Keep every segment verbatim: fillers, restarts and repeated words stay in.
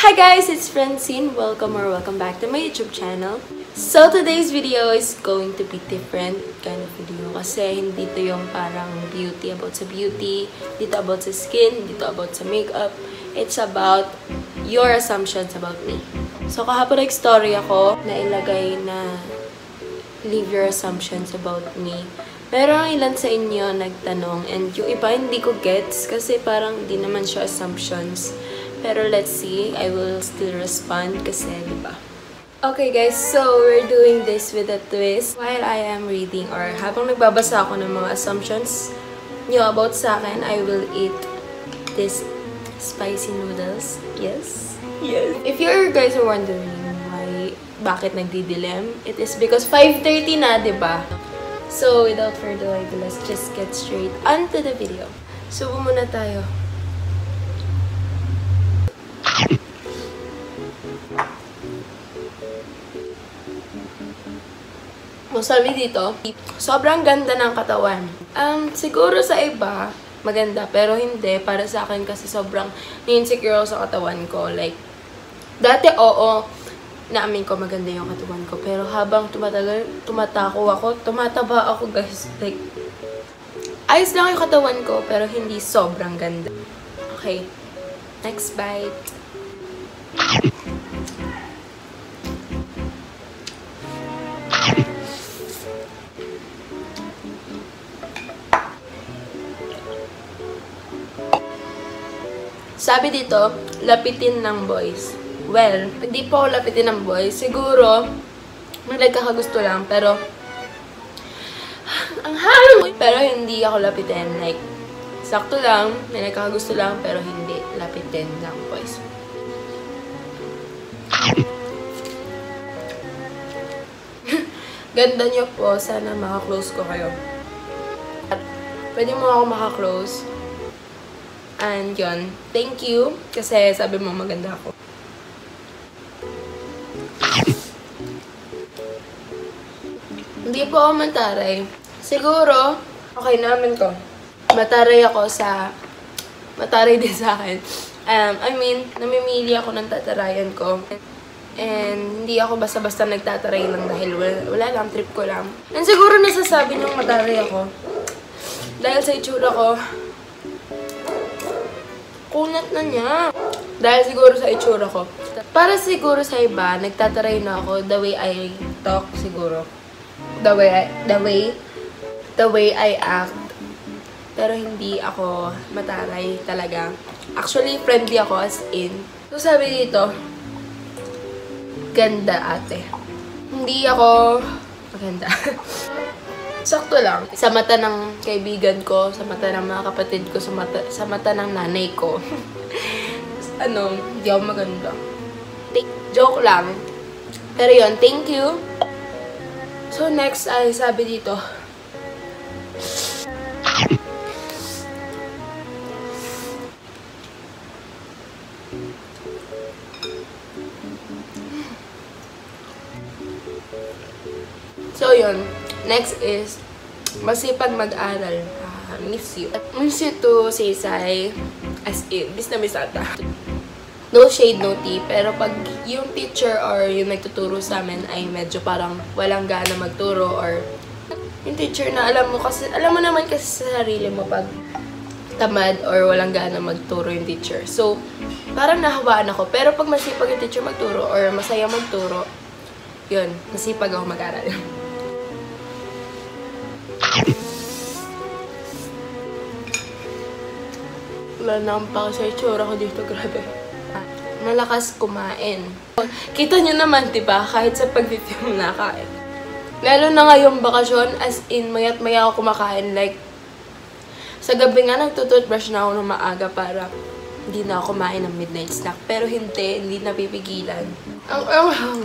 Hi guys, it's Francine. Welcome or welcome back to my YouTube channel. So today's video is going to be different kind of video kasi hindi to yung parang beauty about sa beauty, hindi to about sa skin, hindi to about sa makeup. It's about your assumptions about me. So kahapon nag-story ako na ilagay na leave your assumptions about me. Pero ang ilan sa inyo nagtanong and yung iba hindi ko gets kasi parang hindi naman siya assumptions. Pero let's see, I will still respond kasi diba? Okay guys, so we're doing this with a twist. While I am reading or habang nagbabasa ako ng mga assumptions nyo about sa akin, I will eat this spicy noodles. Yes? Yes. If you guys are wondering why, bakit nagdidilim, it is because five thirty na, diba? So, without further ado, let's just get straight onto the video. So, muna tayo. So, sabi dito, sobrang ganda ng katawan. Um, siguro sa iba, maganda, pero hindi. Para sa akin kasi sobrang insecure sa katawan ko. Like, dati oo, naamin ko maganda yung katawan ko. Pero habang tumatagal, tumatako ako, tumataba ako guys. Like, ayos lang yung katawan ko, pero hindi sobrang ganda. Okay, next bite. Sabi dito, lapitin ng boys. Well, hindi po ako lapitin ng boys. Siguro, may nagkakagusto lang, pero ang halo! Pero hindi ako lapitin. Like, sakto lang, may nagkakagusto lang, pero hindi lapitin ng boys. Ganda niyo po. Sana maka-close ko kayo. At pwede mo ako maka-close. And yun, thank you. Kasi sabi mo maganda ako. Hindi po ako mataray. Siguro, okay naman ko. Mataray ako sa... Mataray din sa akin. Um, I mean, namimili ako ng tatarayan ko. And hindi ako basta-basta nagtataray lang dahil wala, wala lang, trip ko lang. And siguro nasasabi niyong mataray ako. Dahil sa itsura ko, kunat na niya. Dahil siguro sa itsura ko. Para siguro sa iba, nagtataray na ako the way I talk siguro. The way I, the way, the way I act. Pero hindi ako mataray talaga. Actually, friendly ako as in. So sabi dito, ganda ate. Hindi ako maganda. Sakto lang. Sa mata ng kaibigan ko, sa mata ng mga kapatid ko, sa mata, sa mata ng nanay ko. Ano, hindi ako maganda. Joke lang. Pero yun, thank you. So, next ay sabi dito. So, yun. Next is, masipag mag-aral. Uh, miss you. Miss you to Saysay. As in, miss na miss ata. No shade, no tea. Pero pag yung teacher or yung nagtuturo sa amin ay medyo parang walang gana magturo or yung teacher na alam mo kasi, alam mo naman kasi sa sarili mo pag tamad or walang gana magturo yung teacher. So, parang nahawaan ako. Pero pag masipag yung teacher magturo or masaya magturo, yun, masipag ako mag-aral. Wala na akong paka sa itsura ko dito, grabe. Malakas kumain. Kita nyo naman, diba? Kahit sa pag-video na kain. Lalo na ngayong bakasyon, as in, mayat maya ako kumakain. Like, sa gabi nga, nagtututbrush na ako ng maaga para hindi na ako kumain ng midnight snack. Pero hindi, hindi napipigilan. Ang anghang.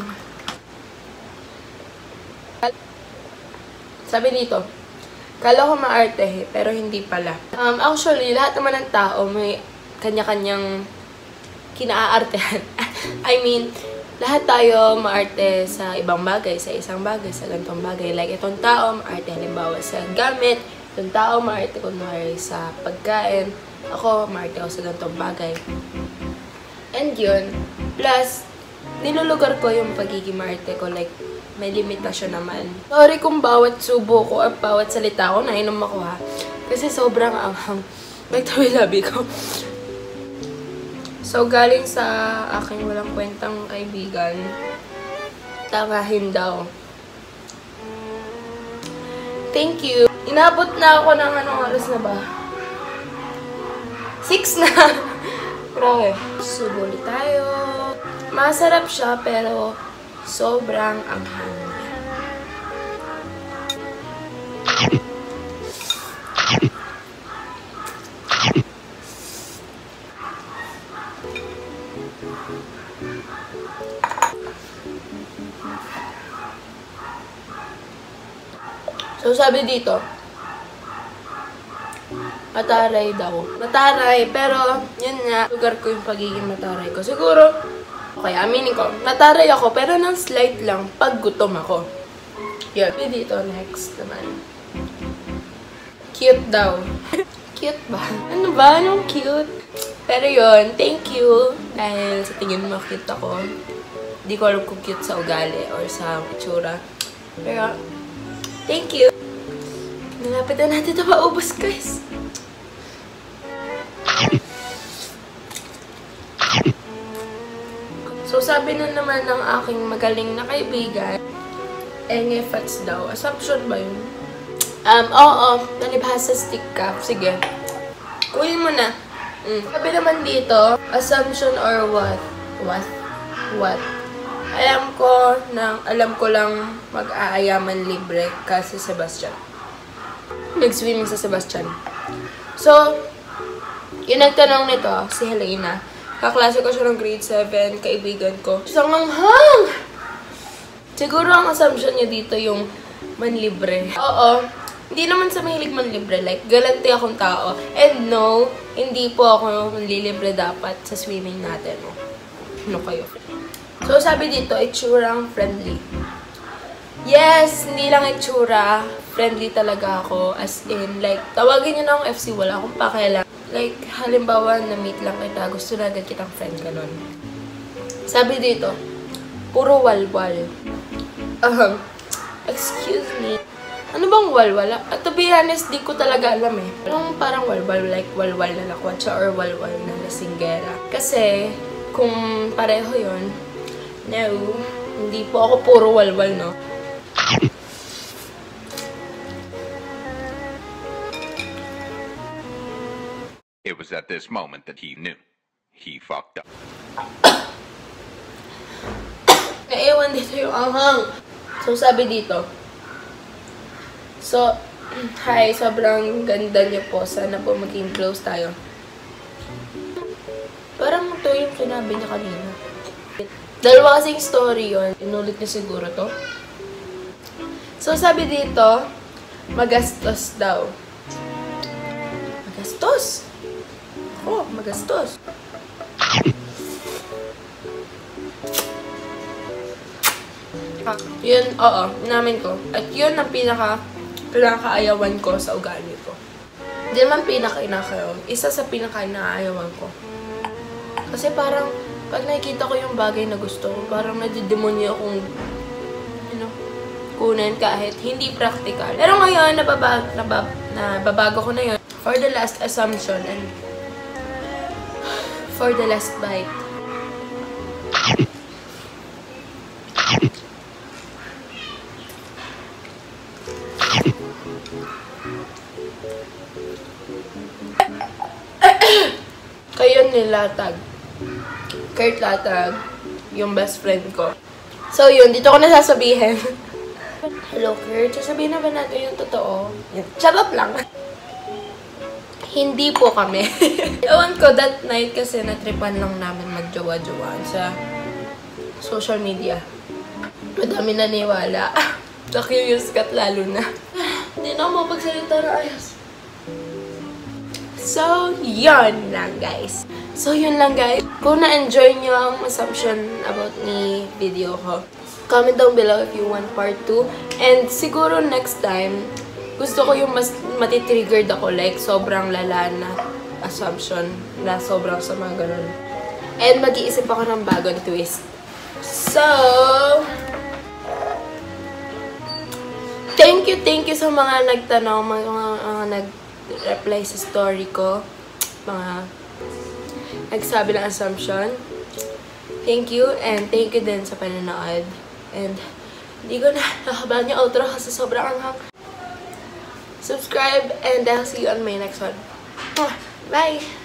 Sabi dito, kala ko maarte, pero hindi pala. Um, actually, lahat naman ng tao may kanya-kanyang kinaaartehan. I mean, lahat tayo maarte sa ibang bagay, sa isang bagay, sa ganitong bagay. Like, itong tao, maarte halimbawa sa gamit. Itong tao, maarte kunwari sa pagkain. Ako, maarte ako sa ganitong bagay. And yun, Plus, nilulugar ko yung pagiging maarte ko. Like, may limitasyon naman. Sorry kung bawat subo ko at bawat salita ko, nainom ako ha. Kasi sobrang anghang. Nagtawi labi ko. So, galing sa aking walang kwentang kaibigan, tangahin daw. Thank you. Inabot na ako ng anong oras na ba? Six na! Grabe. Subo ulit tayo. Masarap siya, pero sobrang anghang. So, sabi dito, mataray daw. Mataray, pero, yun nga, lugar ko yung pagiging mataray ko. Siguro, okay, aminin ko, mataray ako, pero nang slight lang, pag gutom ako. Yun. Sabi dito, next naman. Cute daw. Cute ba? Ano ba? Anong cute? Pero yun, thank you. Dahil sa tingin mo, cute ako. Di ko alam kung cute sa ugali or sa itsura. Pero, thank you. Nalapit na natin ito maubos, guys. So, sabi na naman ng aking magaling na kaibigan, enge fats daw. Assumption ba yun? Um, oo, nalibhasa stick ka. Sige. Kuhin mo na. Mm. Sabi naman dito, assumption or what? What? What? Alam ko na, alam ko lang mag-aayaman libre kasi Sebastian. Nag-swimming sa Sebastian. So, yung nagtanong nito, si Helena. Kaklase ko siya ng grade seven, kaibigan ko. Isang manghang! Siguro ang assumption niya dito yung manlibre. Oo, hindi naman sa mahilig manlibre. Like, galante akong tao. And no, hindi po ako manlilibre dapat sa swimming natin. No? Ano kayo? So, sabi dito, itsurang friendly. Yes, hindi lang itsura. Friendly talaga ako. As in, like, tawagin niyo na akong F C, wala akong pakialam. Like, halimbawa, na-meet lang kita, gusto na agad kitang friend, ganun. Sabi dito, puro walwal. Um, excuse me. Ano bang walwal? At to be honest, di ko talaga alam eh. Anong parang walwal, like walwal na lakwatsa or walwal na lasinggera. Kasi, kung pareho yon, no, hindi po ako puro walwal, no? It was at this moment that he knew. He fucked up. Naiwan dito yung anghang. So, sabi dito. So, hi, sobrang ganda niyo po. Sana po maging close tayo. Parang ito yung sinabi niya kanina. Dalawa kasing story yun. Inulit niya siguro to. So, sabi dito, magastos daw. Magastos? Oh, magastos. Ah, yun, oo, namin ko. At yun ang pinaka, pinakaayawan ko sa ugali ko. Hindi naman pinaka-inakayawan. Isa sa pinaka-inaayawan ko. Kasi parang, pag nakikita ko yung bagay na gusto ko, parang nadidemonyo akong, you know, kunin kahit hindi practical. Pero ngayon, nababag, nabab, nababago ko na yun. For the last assumption and for the last bite. Kayo nilatag. Kurt Latag, yung best friend ko. So yun, dito ko nasasabihin. Hello Kurt, sasabihin na ba natin yung totoo? Charot lang. Hindi po kami. Ewan ko, that night kasi natripan lang namin magjowa-jowaan sa social media. Madami naniwala. Na-curious kat lalo na. Hindi na ako mapagsalita na ayos. So, yun lang guys. So, yun lang guys. Kung na-enjoy nyo ang assumption about ni video ko, comment down below if you want part two. And siguro next time, gusto ko yung mas matitriggered ako, like sobrang lala na assumption na sobrang sama ganun. And mag-iisip ako ng bagong twist. So, thank you, thank you sa mga nagtanong, mga, mga, mga nag-reply sa story ko, mga nagsabi ng assumption. Thank you, and thank you din sa panonood. And, hindi ko na nakabahan yung outro kasi sobrang anghang. Subscribe, and I'll see you on my next one. Bye!